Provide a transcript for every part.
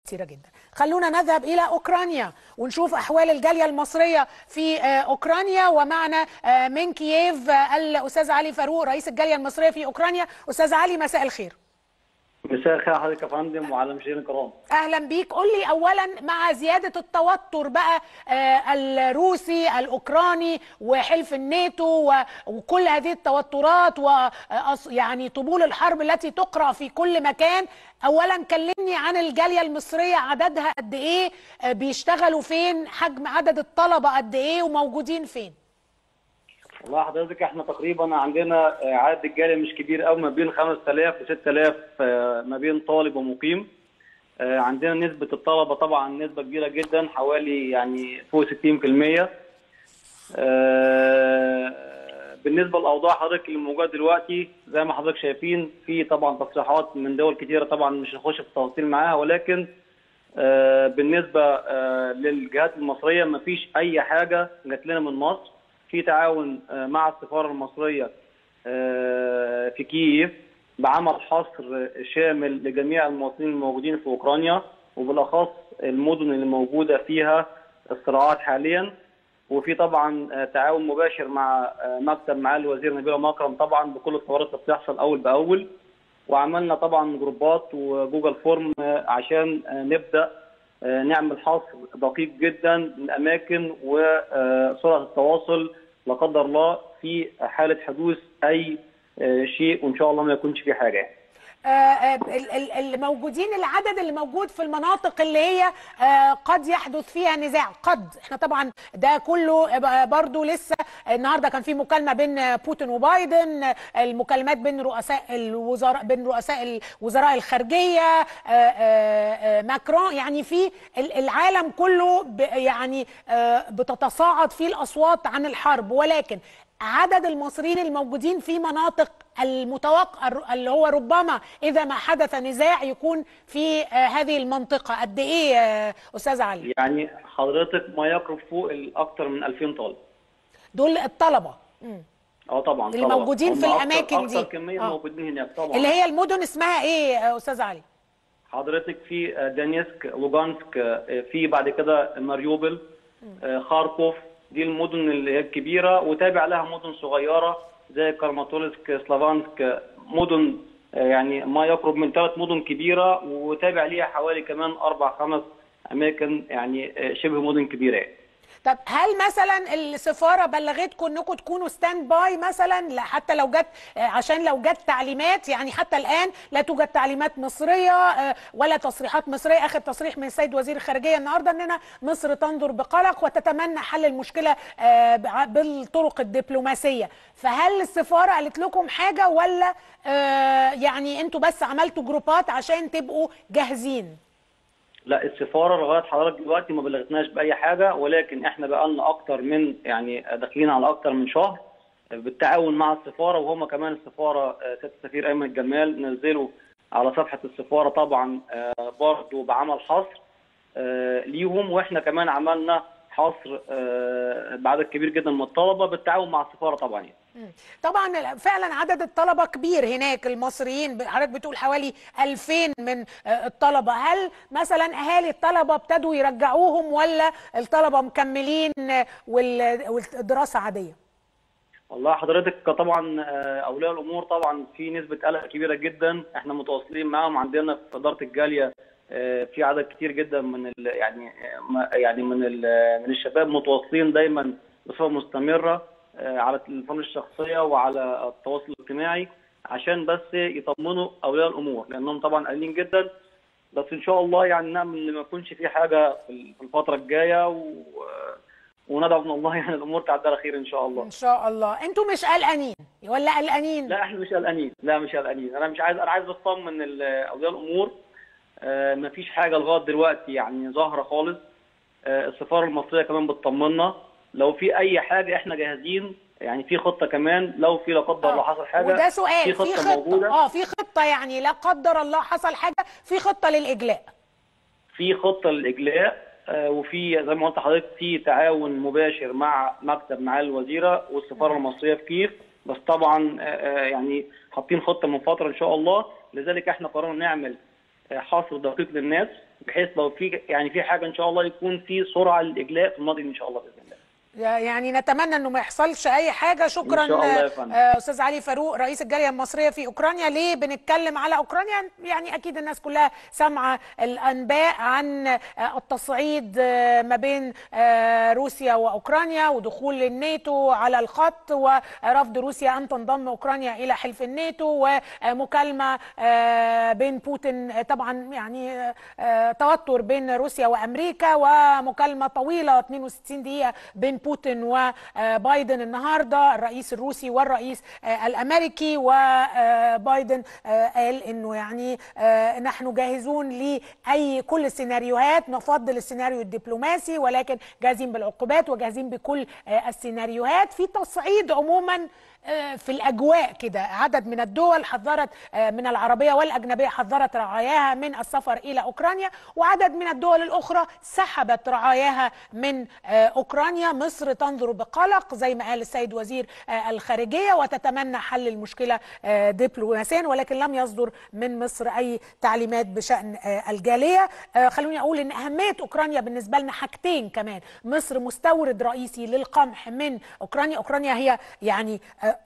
كثيرة جدا. خلونا نذهب إلى أوكرانيا ونشوف أحوال الجالية المصرية في أوكرانيا، ومعنا من كييف الأستاذ علي فاروق رئيس الجالية المصرية في أوكرانيا. أستاذ علي، مساء الخير. مساء الخير حضرتك يا فندم وعلى المشاهدين الكرام. اهلا بيك. قول لي اولا، مع زياده التوتر بقى الروسي الاوكراني وحلف الناتو وكل هذه التوترات ويعني طبول الحرب التي تقرأ في كل مكان، اولا كلمني عن الجاليه المصريه، عددها قد ايه، بيشتغلوا فين، حجم عدد الطلبه قد ايه، وموجودين فين؟ والله حضرتك احنا تقريبا عندنا عدد الجاليه مش كبير قوي، ما بين 5000 و 6000 ما بين طالب ومقيم. عندنا نسبه الطلبه طبعا نسبه كبيره جدا، حوالي يعني فوق 60%. بالنسبه لاوضاع حضرتك اللي موجوده دلوقتي زي ما حضرتك شايفين، في طبعا تصريحات من دول كثيره، طبعا مش هنخش في التفاصيل معاها، ولكن بالنسبه للجهات المصريه ما فيش اي حاجه جات لنا من مصر. في تعاون مع السفاره المصريه في كييف بعمل حصر شامل لجميع المواطنين الموجودين في اوكرانيا، وبالاخص المدن اللي موجوده فيها الصراعات حاليا. وفي طبعا تعاون مباشر مع مكتب معالي الوزير نبيل مكرم طبعا بكل الثورات اللي بتحصل اول باول، وعملنا طبعا جروبات وجوجل فورم عشان نبدا نعمل حصر دقيق جدا للاماكن وسرعه التواصل لا قدر الله في حاله حدوث اي شيء، وان شاء الله ما يكونش في حاجه. الموجودين، العدد اللي موجود في المناطق اللي هي قد يحدث فيها نزاع، احنا طبعا ده كله برضو لسه النهارده كان في مكالمه بين بوتين وبايدن، المكالمات بين رؤساء الوزراء، بين رؤساء الوزراء الخارجيه، ماكرون، يعني في العالم كله يعني بتتصاعد فيه الاصوات عن الحرب، ولكن عدد المصريين الموجودين في مناطق المتوقع اللي هو ربما إذا ما حدث نزاع يكون في هذه المنطقة قد إيه أستاذ علي؟ يعني حضرتك ما يقرب فوق أكثر من 2000 طالب. دول الطلبة؟ طبعا اللي موجودين في الأماكن دي. أكثر كمية موجودين هناك طبعا. اللي هي المدن اسمها إيه أستاذ علي؟ حضرتك في دانيسك، لوغانسك، في بعد كده ماريوبل، خاركوف، دي المدن اللي هي الكبيرة، وتابع لها مدن صغيرة زي كراماتولسك، سلافانسك، مدن يعني ما يقرب من 3 مدن كبيرة، وتابع ليها حوالي كمان 4-5 أماكن يعني شبه مدن كبيرة. طب هل مثلا السفاره بلغتكم انكم تكونوا ستاند باي مثلا، حتى لو جت، عشان لو جت تعليمات، يعني حتى الان لا توجد تعليمات مصريه ولا تصريحات مصريه؟ اخر تصريح من السيد وزير الخارجيه النهارده اننا مصر تنظر بقلق وتتمنى حل المشكله بالطرق الدبلوماسيه، فهل السفاره قالت لكم حاجه ولا يعني انتوا بس عملتوا جروبات عشان تبقوا جاهزين؟ لا، السفاره لغايه حضرتك دلوقتي ما بلغتناش باي حاجه، ولكن احنا بقى لنا اكتر من يعني داخلين على اكتر من شهر بالتعاون مع السفاره، وهم كمان السفاره سياده السفير ايمن الجمال نزلوا على صفحه السفاره طبعا برضه بعمل حصر ليهم، واحنا كمان عملنا حصر بعدد كبير جدا من الطلبه بالتعاون مع السفاره طبعا. طبعا فعلا عدد الطلبه كبير هناك، المصريين حضرتك بتقول حوالي 2000 من الطلبه، هل مثلا اهالي الطلبه ابتدوا يرجعوهم ولا الطلبه مكملين والدراسه عاديه؟ والله حضرتك طبعا اولياء الامور طبعا في نسبه قلق كبيره جدا، احنا متواصلين معاهم، عندنا في اداره الجاليه في عدد كتير جدا من من الشباب متواصلين دايما بصفه مستمره على التليفون الشخصيه وعلى التواصل الاجتماعي عشان بس يطمنوا اولياء الامور، لانهم طبعا قلقانين جدا، بس ان شاء الله يعني نامل ان ما يكونش في حاجه في الفتره الجايه، وندعو من الله يعني الامور تعدي على خير ان شاء الله. ان شاء الله. انتوا مش قلقانين ولا قلقانين؟ لا احنا مش قلقانين، لا مش قلقانين، انا عايز اطمن اولياء الامور. ما فيش حاجه لغايه دلوقتي يعني ظاهره خالص. السفاره المصريه كمان بتطمنا، لو في اي حاجه احنا جاهزين، يعني في خطه كمان لو في لا قدر الله حصل حاجه. وده سؤال، في خطه موجوده. في خطه يعني لا قدر الله حصل حاجه، في خطه للاجلاء. في خطه للاجلاء، وفي زي ما قلت لحضرتك في تعاون مباشر مع مكتب معالي الوزيره والسفاره المصريه في كييف، بس طبعا يعني حاطين خطه من فتره ان شاء الله، لذلك احنا قررنا نعمل حصر دقيق للناس بحيث لو في حاجه ان شاء الله يكون في سرعه للاجلاء في الماضي ان شاء الله باذن الله. يعني نتمنى انه ما يحصلش اي حاجه. شكرا ان شاء الله يا فندم. استاذ علي فاروق رئيس الجاليه المصريه في اوكرانيا. ليه بنتكلم على اوكرانيا؟ يعني اكيد الناس كلها سامعه الانباء عن التصعيد ما بين روسيا واوكرانيا ودخول الناتو على الخط ورفض روسيا ان تنضم اوكرانيا الى حلف الناتو ومكالمه بين بوتين، طبعا يعني توتر بين روسيا وامريكا، ومكالمه طويله 62 دقيقه بين بوتين وبايدن النهارده الرئيس الروسي والرئيس الامريكي. وبايدن قال انه يعني نحن جاهزون لاي كل السيناريوهات، نفضل السيناريو الدبلوماسي ولكن جاهزين بالعقوبات وجاهزين بكل السيناريوهات. في تصعيد عموما في الأجواء كده. عدد من الدول حذرت من العربية والأجنبية حذرت رعاياها من السفر إلى أوكرانيا، وعدد من الدول الأخرى سحبت رعاياها من أوكرانيا. مصر تنظر بقلق زي ما قال السيد وزير الخارجية وتتمنى حل المشكلة دبلوماسيا، ولكن لم يصدر من مصر أي تعليمات بشأن الجالية. خلوني أقول إن أهمية أوكرانيا بالنسبة لنا حاجتين كمان. مصر مستورد رئيسي للقمح من أوكرانيا. أوكرانيا هي يعني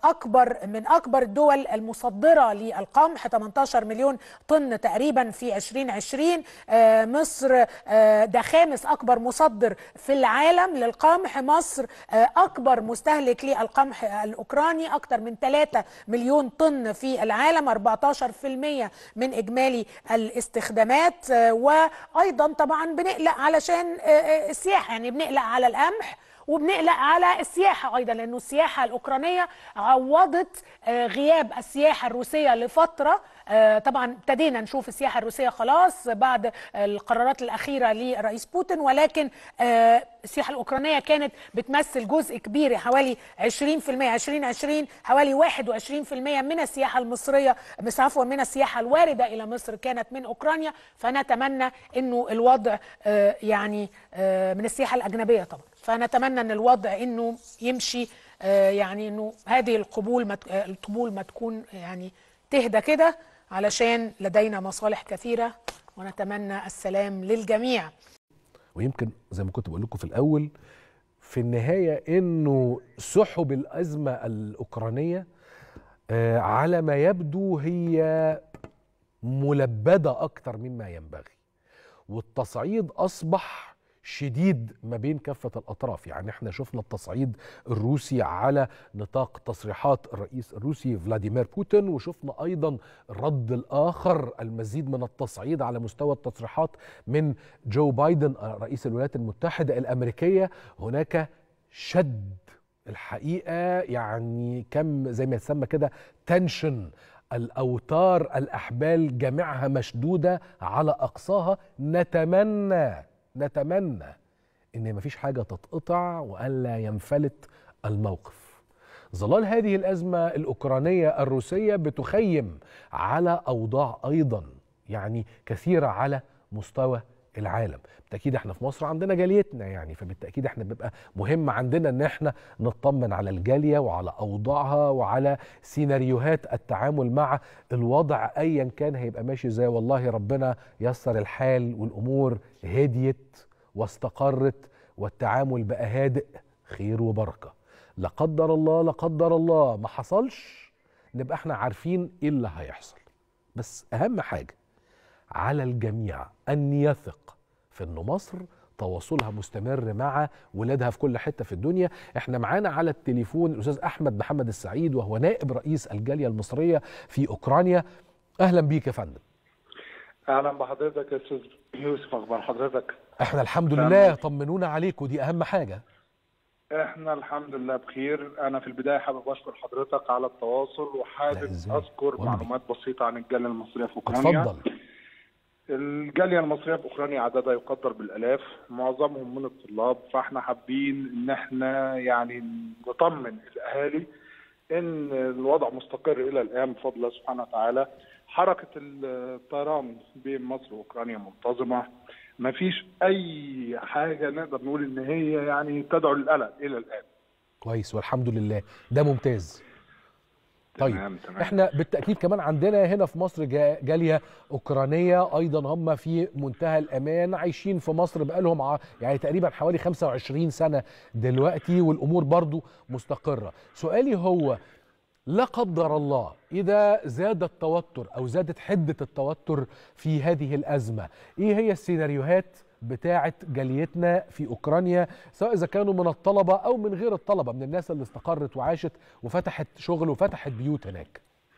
من أكبر الدول المصدرة للقمح، 18 مليون طن تقريبا في 2020. مصر ده خامس أكبر مصدر في العالم للقمح. مصر أكبر مستهلك للقمح الأوكراني، أكثر من 3 مليون طن في العالم، 14% من إجمالي الاستخدامات. وأيضا طبعا بنقلق علشان السياحة، يعني بنقلق على القمح وبنقلق على السياحة أيضا، لأنه السياحة الأوكرانية عوضت غياب السياحة الروسية لفترة. طبعا ابتدينا نشوف السياحة الروسية خلاص بعد القرارات الأخيرة للرئيس بوتين، ولكن السياحة الأوكرانية كانت بتمثل جزء كبير، حوالي 20%. 2020 حوالي 21% من السياحة المصرية، عفوا من السياحة الواردة إلى مصر كانت من أوكرانيا. فنتمنى أنه الوضع يعني من السياحة الأجنبية طبعا، فنتمنى أن الوضع أنه يمشي، يعني أنه هذه القبول ما تكون يعني تهدى كده، علشان لدينا مصالح كثيرة ونتمنى السلام للجميع. ويمكن زي ما كنت بقول لكم في الأول، في النهاية إنه سحب الأزمة الأوكرانية على ما يبدو هي ملبدة أكتر مما ينبغي، والتصعيد أصبح شديد ما بين كافة الأطراف. يعني احنا شفنا التصعيد الروسي على نطاق تصريحات الرئيس الروسي فلاديمير بوتين، وشفنا أيضا الرد الآخر، المزيد من التصعيد على مستوى التصريحات من جو بايدن رئيس الولايات المتحدة الأمريكية. هناك شد الحقيقة، يعني كم زي ما يسمى كده تنشن، الأوتار الأحبال جميعها مشدودة على أقصاها. نتمنى إن مفيش حاجة تتقطع وألا ينفلت الموقف. ظلال هذه الأزمة الأوكرانية الروسية بتخيم على أوضاع أيضا يعني كثيرة على مستوى العالم. بالتأكيد احنا في مصر عندنا جاليتنا، يعني فبالتأكيد احنا بيبقى مهم عندنا ان احنا نطمن على الجالية وعلى أوضاعها وعلى سيناريوهات التعامل مع الوضع أيا كان هيبقى ماشي ازاي. والله ربنا يسر الحال والأمور هديت واستقرت والتعامل بقى هادئ، خير وبركة. لا قدر الله ما حصلش، نبقى احنا عارفين ايه اللي هيحصل. بس أهم حاجة على الجميع أن يثق في أن مصر تواصلها مستمر مع ولادها في كل حتة في الدنيا. احنا معانا على التليفون الأستاذ أحمد محمد السعيد، وهو نائب رئيس الجالية المصرية في أوكرانيا. أهلا بيك يا فندم. أهلا بحضرتك يا أستاذ يوسف، أخبار حضرتك؟ احنا الحمد لله، طمنونا عليك ودي أهم حاجة. احنا الحمد لله بخير. انا في البدايه حابب اشكر حضرتك على التواصل، وحابب اذكر معلومات بسيطه عن الجاليه المصريه في اوكرانيا. اتفضل. الجاليه المصريه في اوكرانيا عددها يقدر بالالاف، معظمهم من الطلاب، فاحنا حابين ان احنا يعني نطمن الاهالي ان الوضع مستقر الى الان بفضل الله سبحانه وتعالى. حركه الطيران بين مصر واوكرانيا منتظمه، ما فيش اي حاجه نقدر نقول ان هي يعني تدعو للقلق الى الان. كويس والحمد لله، ده ممتاز. طيب تمام. احنا بالتاكيد كمان عندنا هنا في مصر جاليه اوكرانيه ايضا، هم في منتهى الامان، عايشين في مصر بقالهم يعني تقريبا حوالي 25 سنه دلوقتي، والامور برضو مستقره. سؤالي هو لا قدر الله إذا زاد التوتر أو زادت حدة التوتر في هذه الأزمة، إيه هي السيناريوهات بتاعة جاليتنا في أوكرانيا، سواء إذا كانوا من الطلبة أو من غير الطلبة، من الناس اللي استقرت وعاشت وفتحت شغل وفتحت بيوت هناك؟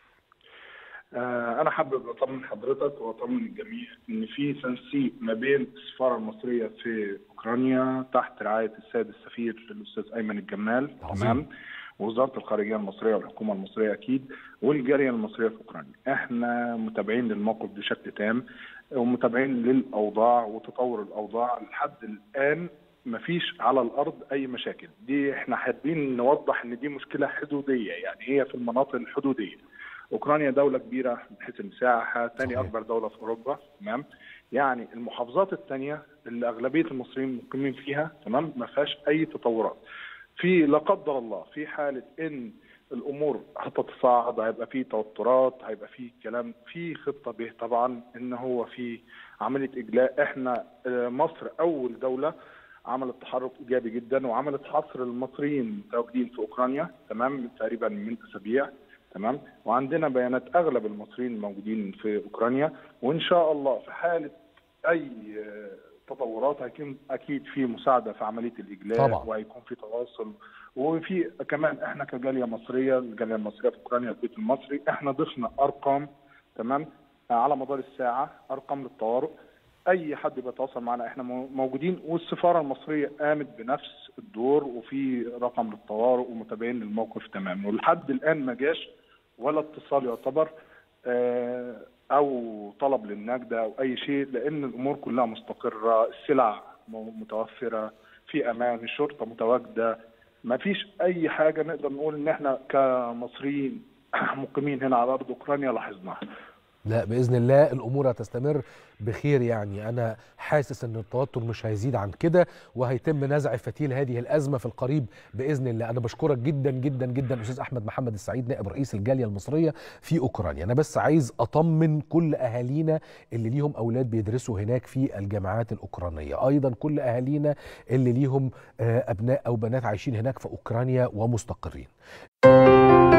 أنا حابب أطمن حضرتك وأطمن الجميع إن في تنسيق ما بين السفارة المصرية في أوكرانيا تحت رعاية السيد السفير الأستاذ أيمن الجمال. تمام. ووزارة الخارجية المصرية والحكومة المصرية أكيد، والجالية المصرية في أوكرانيا. إحنا متابعين للموقف بشكل تام ومتابعين للأوضاع وتطور الأوضاع. لحد الآن مفيش على الأرض أي مشاكل. دي إحنا حابين نوضح إن دي مشكلة حدودية، يعني هي في المناطق الحدودية. أوكرانيا دولة كبيرة من حيث المساحة، ثاني أكبر دولة في أوروبا. تمام. يعني المحافظات الثانية اللي أغلبية المصريين مقيمين فيها تمام ما فيهاش أي تطورات. في لا قدر الله في حالة إن الأمور هتتصاعد، هيبقى في توترات، هيبقى في كلام، في خطة به طبعا إن هو في عملية إجلاء. إحنا مصر أول دولة عملت تحرك إيجابي جدا وعملت حصر المصريين المتواجدين في أوكرانيا تمام تقريبا من أسابيع. تمام. وعندنا بيانات أغلب المصريين الموجودين في أوكرانيا، وإن شاء الله في حالة أي تطورات هيكون اكيد في مساعده في عمليه الاجلاء طبعا. وهيكون في تواصل. وفي كمان احنا كجاليه مصريه، الجاليه المصريه في اوكرانيا البيت المصري، احنا ضفنا ارقام تمام على مدار الساعه، ارقام للطوارئ. اي حد بيتواصل معنا احنا موجودين، والسفاره المصريه قامت بنفس الدور، وفي رقم للطوارئ ومتابعين للموقف تمام. ولحد الان ما جاش ولا اتصال يعتبر او طلب للنجدة او اي شيء، لان الامور كلها مستقره، السلع متوفره، في امان، الشرطه متواجده. ما فيش اي حاجه نقدر نقول ان احنا كمصريين مقيمين هنا على ارض اوكرانيا لاحظناها. لا باذن الله الامور هتستمر بخير. يعني انا حاسس ان التوتر مش هيزيد عن كده، وهيتم نزع فتيل هذه الازمه في القريب باذن الله. انا بشكرك جدا جدا جدا استاذ احمد محمد السعيد، نائب رئيس الجاليه المصريه في اوكرانيا. انا بس عايز اطمن كل اهالينا اللي ليهم اولاد بيدرسوا هناك في الجامعات الاوكرانيه، ايضا كل اهالينا اللي ليهم ابناء او بنات عايشين هناك في اوكرانيا ومستقرين.